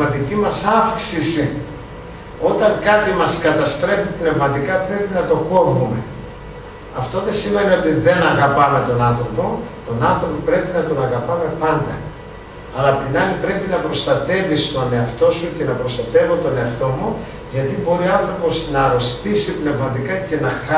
πνευματική μας αύξηση. Όταν κάτι μας καταστρέφει πνευματικά πρέπει να το κόβουμε. Αυτό δεν σημαίνει ότι δεν αγαπάμε τον άνθρωπο. Τον άνθρωπο πρέπει να τον αγαπάμε πάντα. Αλλά απ' την άλλη πρέπει να προστατεύεις τον εαυτό σου και να προστατεύω τον εαυτό μου, γιατί μπορεί ο άνθρωπος να αρρωστήσει πνευματικά και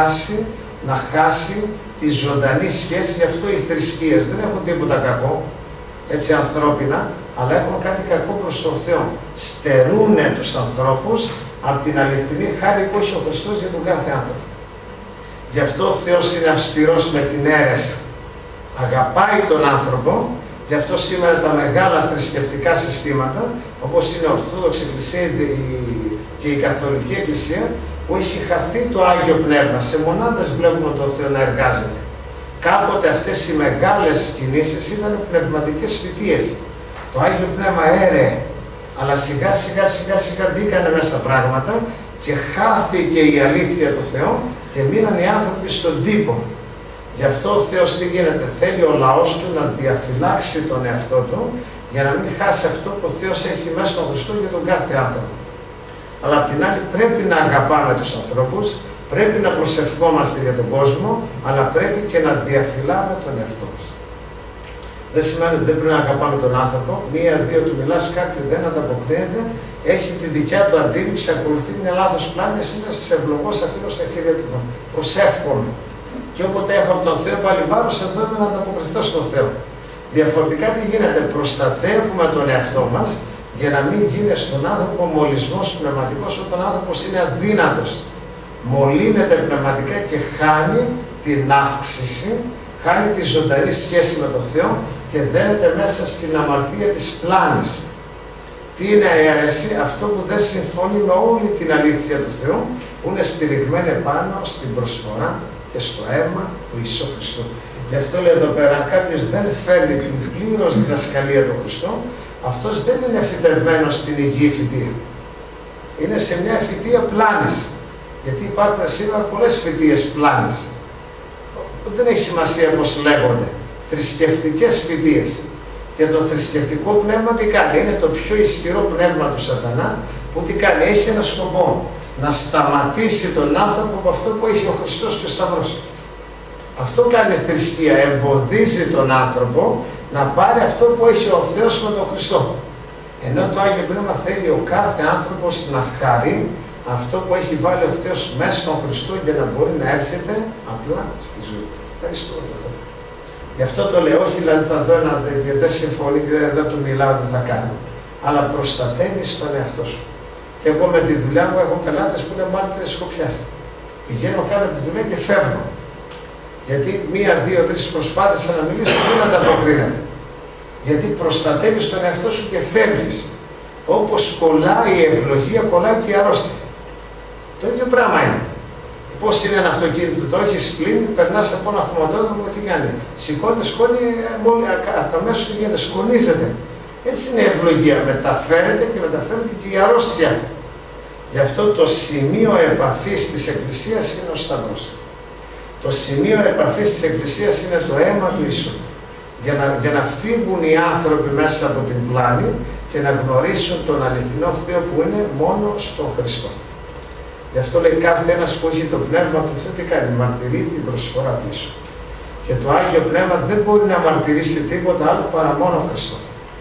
να χάσει τη ζωντανή σχέση. Γι' αυτό οι θρησκείες δεν έχουν τίποτα κακό, έτσι ανθρώπινα, αλλά έχουν κάτι κακό προς τον Θεό. Στερούνε τους ανθρώπους από την αληθινή χάρη που έχει ο Χριστός για τον κάθε άνθρωπο. Γι' αυτό ο Θεός είναι αυστηρός με την αίρεση. Αγαπάει τον άνθρωπο, γι' αυτό σήμερα τα μεγάλα θρησκευτικά συστήματα, όπως είναι η Ορθόδοξη Εκκλησία και η Καθολική Εκκλησία, που έχει χαθεί το Άγιο Πνεύμα. Σε μονάδες βλέπουμε τον Θεό να εργάζεται. Κάποτε αυτές οι μεγάλες κινήσεις ήταν πνευματικές φοιτίες. Το Άγιο Πνεύμα έρεε, αλλά σιγά σιγά μπήκανε μέσα πράγματα και χάθηκε η αλήθεια του Θεού και μείναν οι άνθρωποι στον τύπο. Γι' αυτό ο Θεός τι γίνεται, θέλει ο λαός του να διαφυλάξει τον εαυτό του για να μην χάσει αυτό που ο Θεός έχει μέσα στον Χριστό για τον κάθε άνθρωπο. Αλλά απ' την άλλη πρέπει να αγαπάμε τους ανθρώπους, πρέπει να προσευχόμαστε για τον κόσμο, αλλά πρέπει και να διαφυλάμε τον εαυτό μας. Δεν σημαίνει ότι δεν πρέπει να αγαπάμε τον άνθρωπο. Μία-δύο του μιλάς, κάποιον δεν ανταποκρίνεται, έχει τη δικιά του αντίληψη, ακολουθεί μια λάθος πλάνη, εσύ να σε ευλογώ, σε αφήνω στα χέρια του Θεού. Προσεύχομαι. Και όποτε έχω από τον Θεό πάλι βάρος, εδώ είμαι να ανταποκριθώ στον Θεό. Διαφορετικά τι γίνεται, προστατεύουμε τον εαυτό μας για να μην γίνει στον άνθρωπο μολυσμός πνευματικός όταν ο άνθρωπος είναι αδύνατος. Μολύνεται πνευματικά και χάνει την αύξηση, χάνει τη ζωντανή σχέση με τον Θεό και δένεται μέσα στην αμαρτία της πλάνης. Τι είναι η αίρεση? Αυτό που δεν συμφωνεί με όλη την αλήθεια του Θεού, που είναι στηριγμένη πάνω στην προσφορά και στο αίμα του Ιησού Χριστού. Γι' αυτό λέει εδώ πέρα, αν κάποιος δεν φέρνει την πλήρως διδασκαλία του Χριστού, αυτός δεν είναι φυτευμένος στην υγιή φυτεία. Είναι σε μια φυτεία πλάνης. Γιατί υπάρχουν σήμερα πολλές φυτείες πλάνης. Δεν έχει σημασία πώς λέγονται. Θρησκευτικές φυτείες. Και το θρησκευτικό πνεύμα τι κάνει? Είναι το πιο ισχυρό πνεύμα του σατανά, που τι κάνει? Έχει ένα σκοπό. Να σταματήσει τον άνθρωπο από αυτό που έχει ο Χριστός και ο Σταυρός. Αυτό κάνει θρησκεία. Εμποδίζει τον άνθρωπο να πάρει αυτό που έχει ο Θεός με τον Χριστό. Ενώ το Άγιο Πνεύμα θέλει ο κάθε άνθρωπος να χαρεί αυτό που έχει βάλει ο Θεός μέσα στον Χριστό για να μπορεί να έρχεται απλά στη ζωή. Ευχαριστώ τον Θεό. Γι' αυτό το λέω, όχι δηλαδή θα δω ένα και δεν συμφωνεί και δεν του μιλάω, δεν θα κάνω. Αλλά προστατεύεις τον εαυτό σου. Και εγώ με τη δουλειά μου έχω πελάτες που είναι μάρτυρες σκοπιάς. Πηγαίνω, κάνω τη δουλειά και φεύγω. Γιατί μία, δύο, τρεις προσπάθησα να μιλήσω και δεν ανταποκρίνεται. Γιατί προστατεύεις τον εαυτό σου και φεύγεις. Όπως κολλάει η ευλογία, κολλάει και η αρρώστια. Το ίδιο πράγμα είναι. Πώς είναι ένα αυτοκίνητο, το έχεις πλήν, περνάς από ένα χωματόδρομο, τι κάνει? Σηκώνεται, σκόνη, αμέσως τι γίνεται, σκονίζεται. Έτσι είναι η ευλογία. Μεταφέρεται και η αρρώστια. Γι' αυτό το σημείο επαφής της Εκκλησίας είναι ο Σταυρός. Το σημείο επαφής της Εκκλησίας είναι το αίμα του Ιησού. Για να φύγουν οι άνθρωποι μέσα από την πλάνη και να γνωρίσουν τον αληθινό Θεό που είναι μόνο στον Χριστό. Γι' αυτό λέει κάθε ένας που έχει το Πνεύμα του Θεού τι κάνει? Μαρτυρεί την προσφορά του Ιησού. Και το Άγιο Πνεύμα δεν μπορεί να μαρτυρήσει τίποτα άλλο παρά μόνο Χριστό.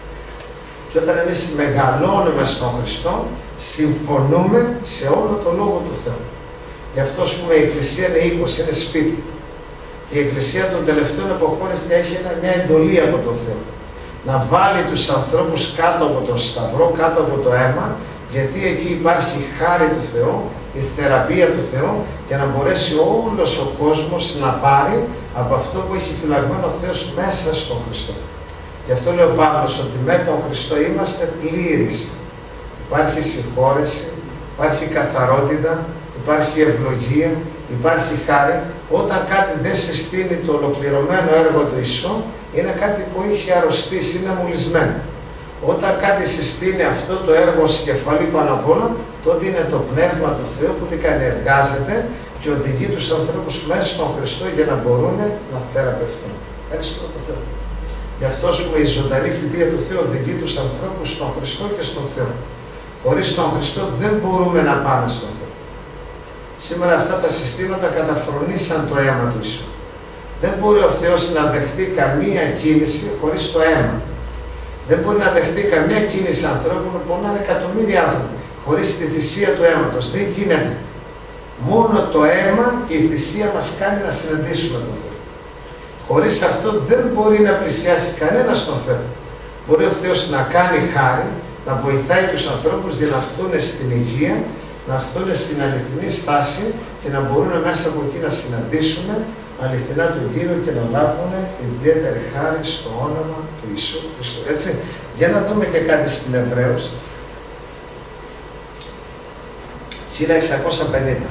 Και όταν εμείς μεγαλώνουμε στον Χριστό, συμφωνούμε σε όλο το Λόγο του Θεού. Γι' αυτό, ας πούμε, η Εκκλησία είναι οίκος, είναι σπίτι. Και η Εκκλησία των τελευταίων εποχών έχει μια εντολή από τον Θεό. Να βάλει τους ανθρώπους κάτω από τον Σταυρό, κάτω από το αίμα, γιατί εκεί υπάρχει η χάρη του Θεού, η θεραπεία του Θεού, για να μπορέσει όλος ο κόσμος να πάρει από αυτό που έχει φυλαγμένο ο Θεός μέσα στον Χριστό. Γι' αυτό λέει ο Παύλος ότι με τον Χριστό είμαστε πλήρεις. Υπάρχει συγχώρεση, υπάρχει καθαρότητα, υπάρχει ευλογία, υπάρχει χάρη. Όταν κάτι δεν συστήνει το ολοκληρωμένο έργο του Ιησού, είναι κάτι που έχει αρρωστήσει, είναι μολυσμένο. Όταν κάτι συστήνει αυτό το έργο ως κεφαλή πάνω απ' όλα, τότε είναι το Πνεύμα του Θεού που τι κάνει? Εργάζεται και οδηγεί τους ανθρώπους μέσα στον Χριστό για να μπορούν να θεραπευτούν. Ευχαριστώ τον Θεό. Γι' αυτό που η ζωντανή φυτεία του Θεού οδηγεί τους ανθρώπους στον Χριστό και στον Θεό. Χωρίς τον Χριστό δεν μπορούμε να πάμε στον Θεό. Σήμερα αυτά τα συστήματα καταφρονήσαν το αίμα του Ιησού. Δεν μπορεί ο Θεός να δεχτεί καμία κίνηση χωρίς το αίμα. Δεν μπορεί να δεχτεί καμία κίνηση ανθρώπων που πονάνε εκατομμύρια άνθρωποι χωρίς τη θυσία του αίματος. Δεν γίνεται. Μόνο το αίμα και η θυσία μας κάνει να συναντήσουμε τον Θεό. Χωρίς αυτό δεν μπορεί να πλησιάσει κανένας τον Θεό. Μπορεί ο Θεός να κάνει χάρη, να βοηθάει τους ανθρώπους για να έρθουν στην υγεία, να έρθουν στην αληθινή στάση και να μπορούν μέσα από εκεί να συναντήσουν αληθινά τον Κύριο και να λάβουν ιδιαίτερη χάρη στο όνομα του Ιησού Χριστού. Έτσι, για να δούμε και κάτι στην Εβραίους. 1650.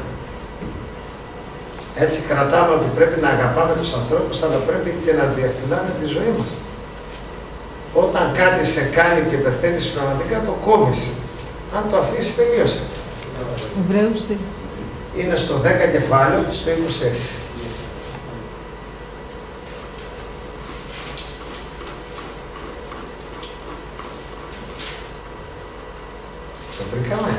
Έτσι κρατάμε ότι πρέπει να αγαπάμε τους ανθρώπους, αλλά πρέπει και να διαφυλάμε τη ζωή μας. Όταν κάτι σε κάνει και πεθαίνεις πραγματικά, το κόβεις. Αν το αφήσεις, τελείωσε. Εβραίους τι? Είναι στο 10 κεφάλαιο και στο 26. Το βρήκαμε.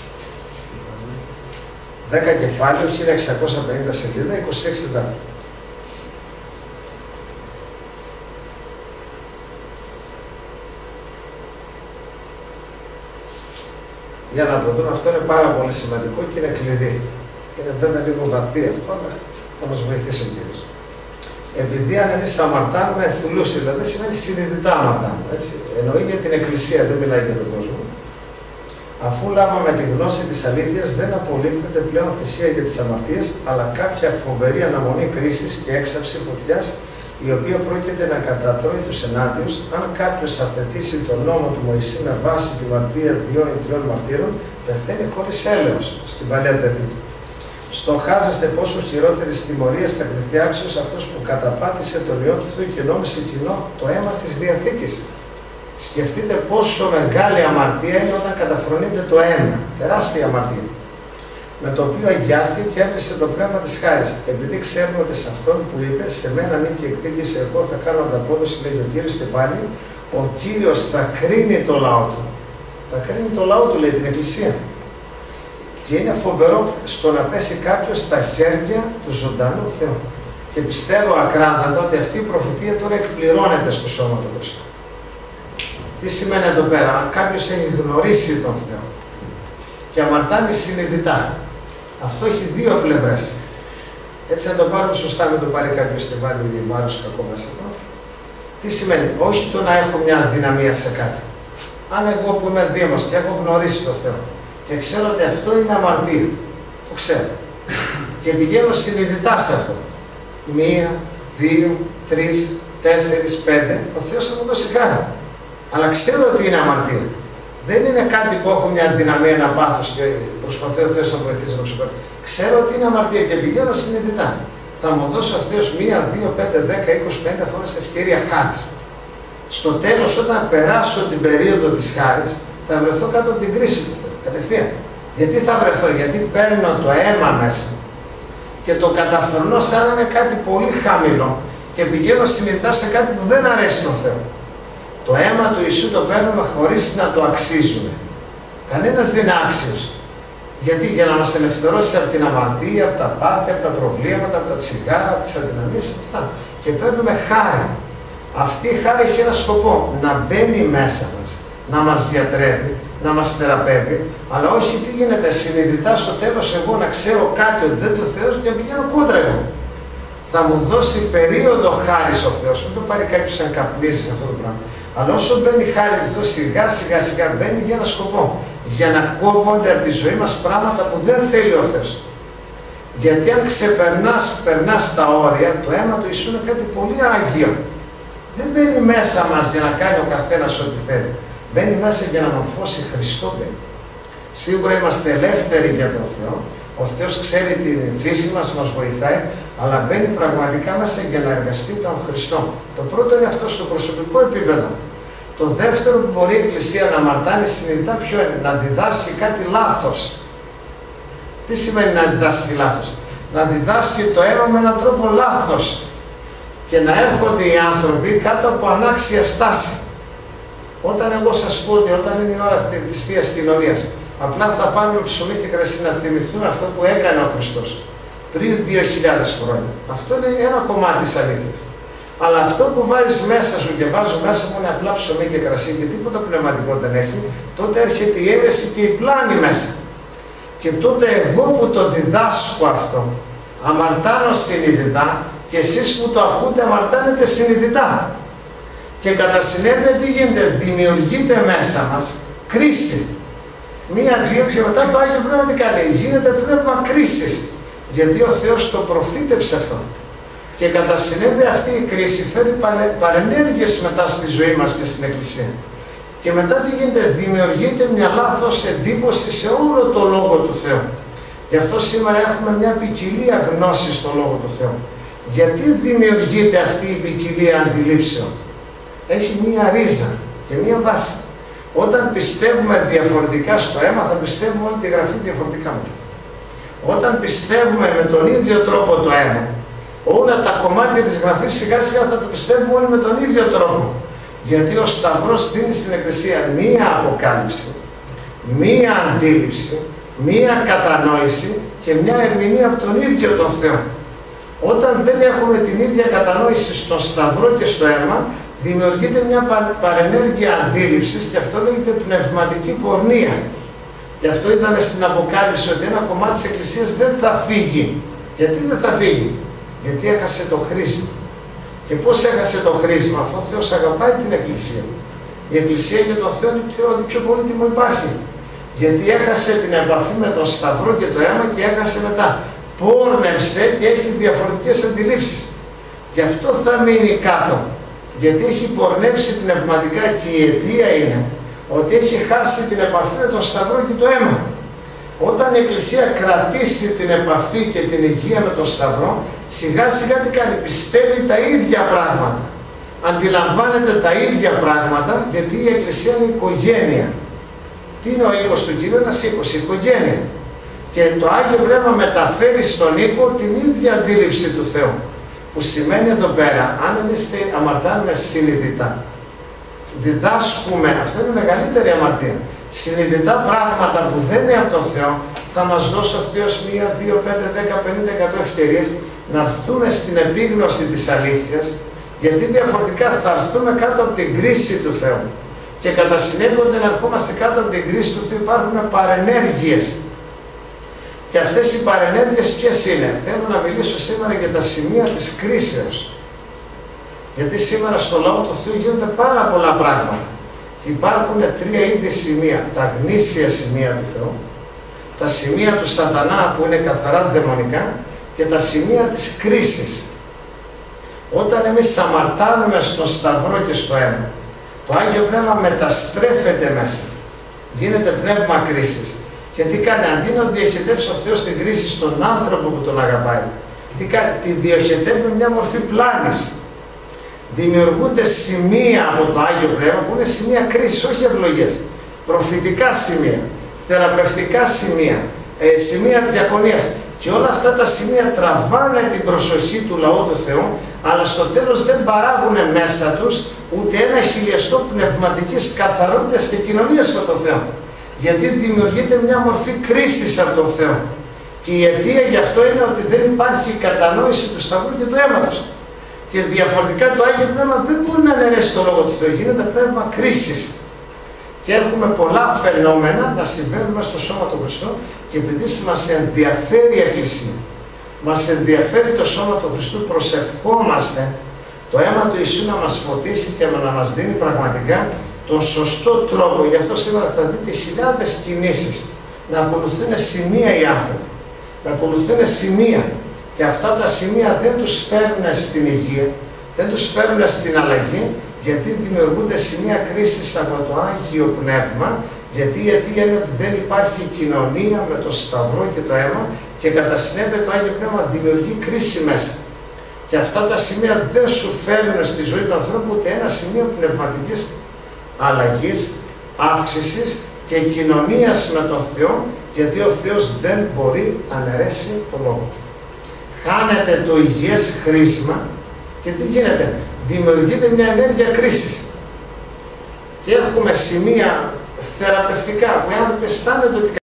10 κεφάλαιο, 1650 σελίδα, 26 τετάρτα. Για να το δούμε, αυτό είναι πάρα πολύ σημαντικό και είναι κλειδί. Είναι βέβαια λίγο βαθύ αυτό, αλλά θα μας βοηθήσει ο Κύριος. Επειδή αν εμείς αμαρτάνουμε θουλούς, δηλαδή σημαίνει συνειδητά αμαρτάνουμε, έτσι. Εννοεί για την Εκκλησία, δεν μιλάει για τον κόσμο. Αφού λάβαμε τη γνώση της αλήθειας, δεν απολύπτεται πλέον θυσία για τις αμαρτίες, αλλά κάποια φοβερή αναμονή κρίσης και έξαψη φωτιάς, η οποία πρόκειται να κατατρώει τους ενάντιους, αν κάποιος αθετήσει τον νόμο του Μωυσή με βάση τη μαρτία 2 ή 3 μαρτύρων, πεθαίνει χωρίς έλεος στην Παλαιά Διαθήκη. Στοχάζεστε πόσο χειρότερη τιμωρία θα κριθεί άξιος αυτός που καταπάτησε τον Υιό του Θεού και νόμισε κοινό το αίμα της Διαθήκης. Σκεφτείτε πόσο μεγάλη αμαρτία είναι όταν καταφρονείται το αίμα. Τεράστια αμαρτία. Με το οποίο αγιάστηκε και έβρισε το πνεύμα της χάρης. Επειδή ξέρουμε ότι σε αυτόν που είπε, σε μένα νίκη εκδίκησε, εγώ θα κάνω ανταπόδοση, λέει ο Κύριος, και πάλι, ο Κύριος θα κρίνει το λαό του. Θα κρίνει το λαό του, λέει, την Εκκλησία. Και είναι φοβερό στο να πέσει κάποιος στα χέρια του ζωντανού Θεού. Και πιστεύω ακράδαντα ότι αυτή η προφητεία τώρα εκπληρώνεται στο σώμα του Χριστού. Τι σημαίνει εδώ πέρα? Αν κάποιος έχει γνωρίσει τον Θεό και αμαρτάνει συνειδητά, αυτό έχει δύο πλευρές. Έτσι να το πάρουμε σωστά, μην το πάρει κάποιος και βάλει βάρος κακό μέσα εδώ. Τι σημαίνει? Όχι το να έχω μια αδυναμία σε κάτι. Αν εγώ που είμαι δήμος και έχω γνωρίσει τον Θεό και ξέρω ότι αυτό είναι αμαρτία, το ξέρω, και πηγαίνω συνειδητά σε αυτό, 1, 2, 3, 4, 5, ο Θεός θα μου δώσει χάρη. Αλλά ξέρω ότι είναι αμαρτία. Δεν είναι κάτι που έχω μια αδυναμία, ένα πάθος και προσπαθώ ο Θεός να βοηθήσει να ξεπεράσω. Ξέρω ότι είναι αμαρτία και πηγαίνω συνειδητά. Θα μου δώσει ο Θεός 1, 2, 5, 10, 20, 50 φορές ευκαιρία χάρης. Στο τέλος, όταν περάσω την περίοδο της χάρης, θα βρεθώ κάτω από την κρίση του Θεού. Κατευθείαν. Γιατί θα βρεθώ? Γιατί παίρνω το αίμα μέσα και το καταφρονώ σαν να είναι κάτι πολύ χαμηλό και πηγαίνω συνειδητά σε κάτι που δεν αρέσει τον Θεό. Το αίμα του Ιησού το παίρνουμε χωρίς να το αξίζουμε. Κανένας δεν είναι άξιος. Γιατί? Για να μας ελευθερώσει από την αμαρτία, από τα πάθη, από τα προβλήματα, από τα τσιγάρα, από τις αδυναμίες, από αυτά. Και παίρνουμε χάρη. Αυτή η χάρη έχει ένα σκοπό, να μπαίνει μέσα μας, να μας διατρέπει, να μας θεραπεύει, αλλά όχι τι γίνεται συνειδητά στο τέλος εγώ να ξέρω κάτι ότι δεν το Θεός και να πηγαίνω κόντρα εγώ. Θα μου δώσει περίοδο χάρης ο Θεός, μην το πάρει κάποιος σαν καπνίζει σε αυτό το πράγμα. Αλλά όσο μπαίνει χάρη του Θεού, σιγά σιγά μπαίνει για ένα σκοπό. Για να κόβονται από τη ζωή μας πράγματα που δεν θέλει ο Θεός. Γιατί αν περνάς τα όρια, το αίμα του Ιησού είναι κάτι πολύ άγιο. Δεν μπαίνει μέσα μας για να κάνει ο καθένας ό,τι θέλει. Μπαίνει μέσα για να μορφώσει Χριστό μπαίνει. Σίγουρα είμαστε ελεύθεροι για τον Θεό. Ο Θεός ξέρει την φύση μας, μας βοηθάει, αλλά μπαίνει πραγματικά μέσα για να εργαστεί τον Χριστό. Το πρώτο είναι αυτό στο προσωπικό επίπεδο. Το δεύτερο που μπορεί η Εκκλησία να αμαρτάνει συνειδητά ποιο είναι? Να διδάσκει κάτι λάθος. Τι σημαίνει να διδάσκει λάθος? Να διδάσκει το αίμα με έναν τρόπο λάθος. και να έρχονται οι άνθρωποι κάτω από ανάξια στάση. Όταν εγώ σας πω ότι όταν είναι η ώρα της Θείας Κοινωνίας, απλά θα πάμε με ψωμί και κρασί να θυμηθούν αυτό που έκανε ο Χριστός πριν 2.000 χρόνια. Αυτό είναι ένα κομμάτι της αλήθειας. Αλλά αυτό που βάζεις μέσα σου και βάζω μέσα μου είναι απλά ψωμί και κρασί και τίποτα πνευματικό δεν έχει, τότε έρχεται η αίρεση και η πλάνη μέσα. Και τότε εγώ που το διδάσκω αυτό, αμαρτάνω συνειδητά και εσείς που το ακούτε αμαρτάνετε συνειδητά. Και κατά συνέπεια τι γίνεται, δημιουργείται μέσα μας κρίση. Μία, δύο και μετά το Άγιο Πνεύμα τι κάνει, γίνεται πνεύμα κρίσης. Γιατί ο Θεός το προφήτεψε αυτό. Και κατά συνέπεια αυτή η κρίση φέρει παρενέργειες μετά στη ζωή μας και στην Εκκλησία. Και μετά τι γίνεται, δημιουργείται μια λάθος εντύπωση σε όλο το Λόγο του Θεού. Γι' αυτό σήμερα έχουμε μια ποικιλία γνώσης στο Λόγο του Θεού. Γιατί δημιουργείται αυτή η ποικιλία αντιλήψεων? Έχει μία ρίζα και μία βάση. Όταν πιστεύουμε διαφορετικά στο αίμα, θα πιστεύουμε όλη τη Γραφή διαφορετικά μετά. Όταν πιστεύουμε με τον ίδιο τρόπο το αίμα, όλα τα κομμάτια της Γραφής σιγά σιγά θα το πιστεύουμε όλοι με τον ίδιο τρόπο. Γιατί ο Σταυρός δίνει στην Εκκλησία μία αποκάλυψη, μία αντίληψη, μία κατανόηση και μία ερμηνεία από τον ίδιο τον Θεό. Όταν δεν έχουμε την ίδια κατανόηση στον Σταυρό και στο αίμα, δημιουργείται μια παρενέργεια αντίληψης και αυτό λέγεται πνευματική πορνεία. Και αυτό είδαμε στην Αποκάλυψη ότι ένα κομμάτι της Εκκλησίας δεν θα φύγει. Γιατί δεν θα φύγει? Γιατί έχασε το χρήσμα. Και πώς έχασε το χρήσμα? Αφού ο Θεός αγαπάει την Εκκλησία. Η Εκκλησία για τον Θεό είναι ό,τι πιο πολύτιμο υπάρχει. Γιατί έχασε την επαφή με τον Σταυρό και το αίμα και έχασε μετά. Πόρνευσε και έχει διαφορετικές αντιλήψεις. Και αυτό θα μείνει κάτω. Γιατί έχει πορνεύσει πνευματικά και η αιτία είναι ότι έχει χάσει την επαφή με τον Σταυρό και το αίμα. Όταν η Εκκλησία κρατήσει την επαφή και την υγεία με τον Σταυρό, σιγά σιγά τι κάνει? Πιστεύει τα ίδια πράγματα. Αντιλαμβάνεται τα ίδια πράγματα, γιατί η Εκκλησία είναι οικογένεια. Τι είναι ο οίκος του Κυρίου? Ένας οίκος, οικογένεια. Και το Άγιο Πνεύμα μεταφέρει στον οίκο την ίδια αντίληψη του Θεού. Που σημαίνει εδώ πέρα, αν εμείς αμαρτάνουμε συνειδητά, διδάσκουμε, αυτό είναι η μεγαλύτερη αμαρτία, συνειδητά πράγματα που δεν είναι από τον Θεό, θα μας δώσει ο Θεός 1, 2, 5, 10, 50, 100 ευκαιρίες να έρθουμε στην επίγνωση της αλήθειας, γιατί διαφορετικά θα έρθουμε κάτω από την κρίση του Θεού. Και κατά συνέπεια όταν ερχόμαστε κάτω από την κρίση του Θεού υπάρχουν παρενέργειες. Και αυτές οι παρενέργειες ποιες είναι? Θέλω να μιλήσω σήμερα για τα σημεία της κρίσεως. Γιατί σήμερα στο Λόγο του Θεού γίνονται πάρα πολλά πράγματα. Και υπάρχουν τρία είδη σημεία. Τα γνήσια σημεία του Θεού, τα σημεία του Σατανά που είναι καθαρά δαιμονικά και τα σημεία της κρίσης. Όταν εμείς αμαρτάνουμε στον Σταυρό και στο αίμα, το Άγιο Πνεύμα μεταστρέφεται μέσα. Γίνεται πνεύμα κρίσης. Και τι κάνει? Αντί να διοχετεύσει ο Θεός την κρίση στον άνθρωπο που τον αγαπάει, τι κάνει? Τη διοχετεύει με μια μορφή πλάνης. Δημιουργούνται σημεία από το Άγιο Πνεύμα που είναι σημεία κρίσης, όχι ευλογές. Προφητικά σημεία, θεραπευτικά σημεία, σημεία διακονίας. Και όλα αυτά τα σημεία τραβάνε την προσοχή του λαού του Θεού, αλλά στο τέλος δεν παράγουν μέσα τους ούτε ένα χιλιαστό πνευματικής καθαρότητας και κοινωνίας με τον Θεό. Γιατί δημιουργείται μια μορφή κρίσης από τον Θεό. Και η αιτία γι' αυτό είναι ότι δεν υπάρχει κατανόηση του Σταυρού και του αίματος. Και διαφορετικά το Άγιο Πνεύμα δεν μπορεί να αναιρέσει το Λόγο του Θεού. Γίνεται πνεύμα κρίσης. Και έχουμε πολλά φαινόμενα να συμβαίνουν στο σώμα του Χριστού και επειδή μας ενδιαφέρει η Εκκλησία, μας ενδιαφέρει το σώμα του Χριστού, προσευχόμαστε το αίμα του Ιησού να μας φωτίσει και να μας δίνει πραγματικά τον σωστό τρόπο. Γι' αυτό σήμερα θα δείτε χιλιάδες κινήσεις να ακολουθούν σημεία οι άνθρωποι. Να ακολουθούν σημεία. Και αυτά τα σημεία δεν τους φέρνουν στην υγεία, δεν τους φέρνουν στην αλλαγή, γιατί δημιουργούνται σημεία κρίσης από το Άγιο Πνεύμα, γιατί η αιτία είναι ότι δεν υπάρχει κοινωνία με το Σταυρό και το αίμα και κατά συνέπεια το Άγιο Πνεύμα δημιουργεί κρίση μέσα. Και αυτά τα σημεία δεν σου φέρνουν στη ζωή του ανθρώπου ούτε ένα σημείο πνευματικής αλλαγής, αύξησης και κοινωνίας με τον Θεό, γιατί ο Θεός δεν μπορεί να αναιρέσει το Λόγο του. Χάνεται το υγιές χρήσμα Και τι γίνεται, δημιουργείται μια ενέργεια κρίσης. Και έχουμε σημεία θεραπευτικά που οι άνθρωποι αισθάνονται ότι